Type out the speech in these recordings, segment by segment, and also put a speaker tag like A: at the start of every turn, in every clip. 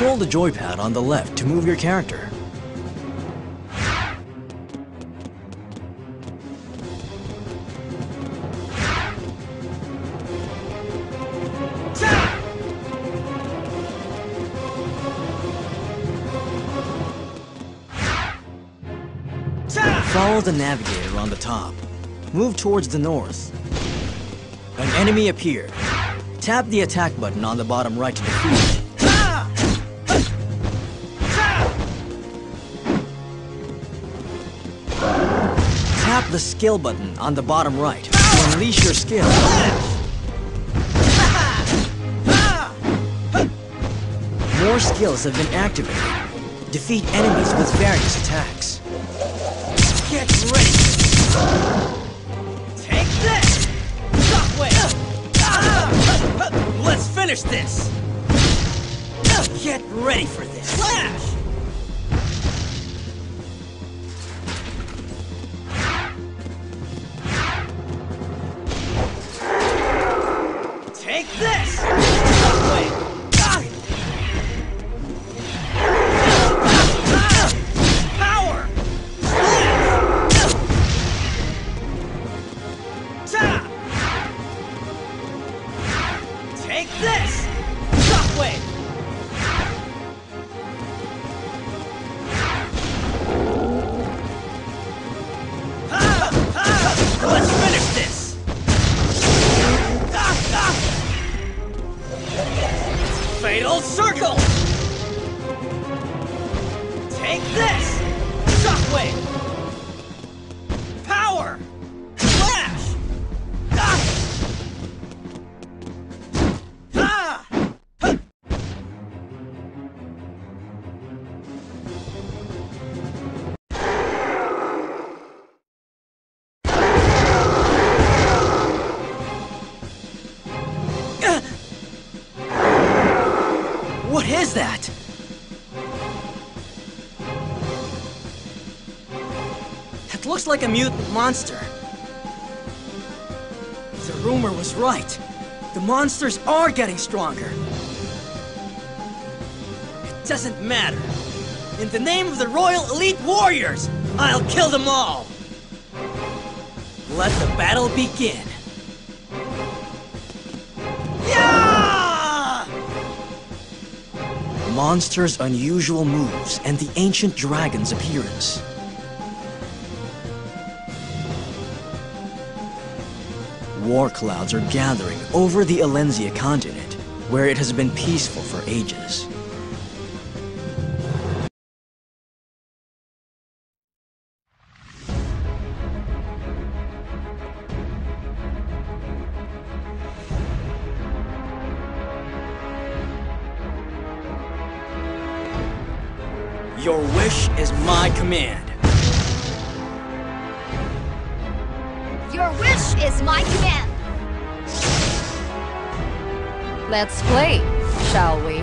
A: Control the joypad on the left to move your character. Follow the navigator on the top. Move towards the north. An enemy appeared. Tap the attack button on the bottom right to defeat it. Tap the skill button on the bottom right to unleash your skill. More skills have been activated. Defeat enemies with various attacks. Get ready! Take this! Shockwave! Let's finish this! Get ready for this! Flash! Take this! Shockwave! Power! Take this! Shockwave! Let's finish this! Fatal Circle! Take this! Shockwave! Power! Flash! What is that? It looks like a mutant monster. The rumor was right. The monsters are getting stronger. It doesn't matter. In the name of the Royal Elite Warriors, I'll kill them all. Let the battle begin. Monsters' unusual moves and the ancient dragon's appearance. War clouds are gathering over the Elenzia continent, where it has been peaceful for ages. Your wish is my command.
B: Your wish is my command.
C: Let's play, shall we?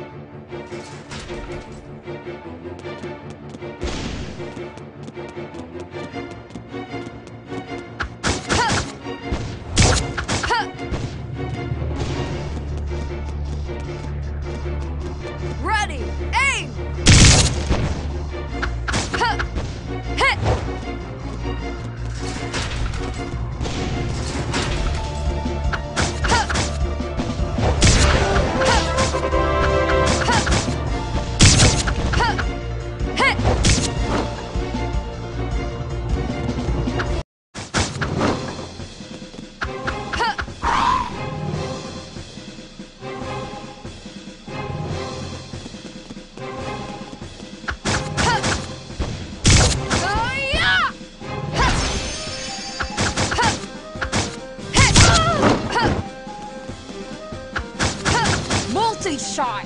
C: Ready, aim! Hit! Multi-shot!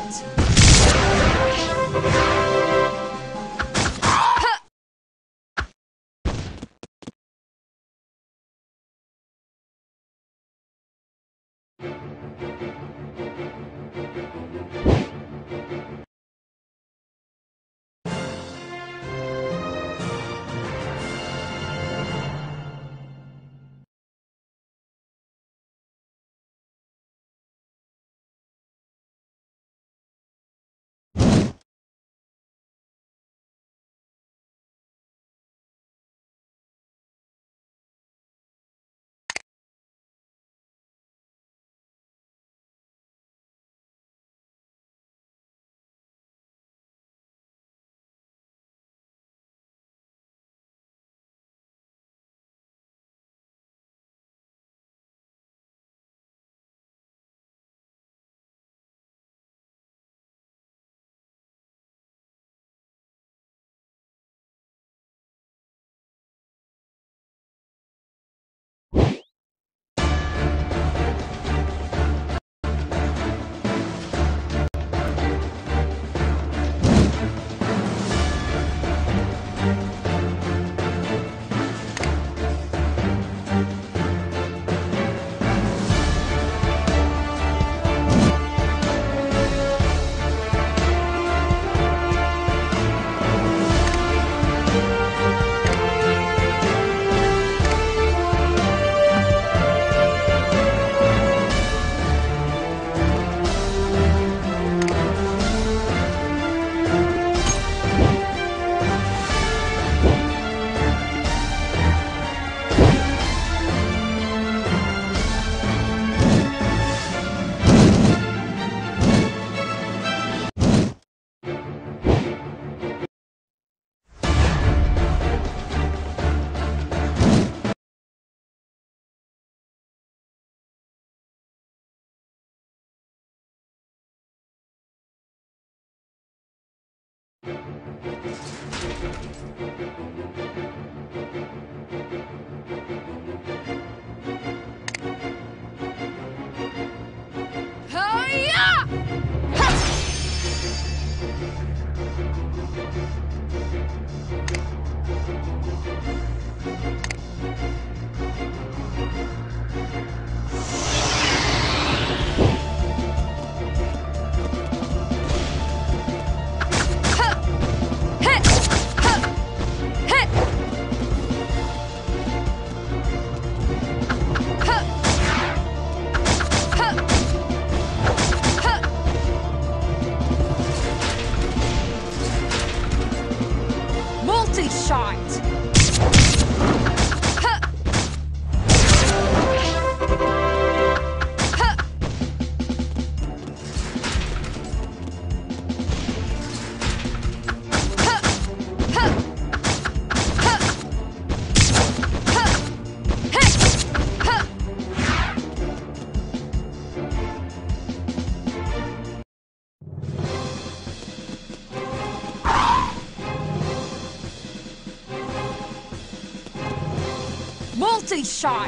C: Multi-shot!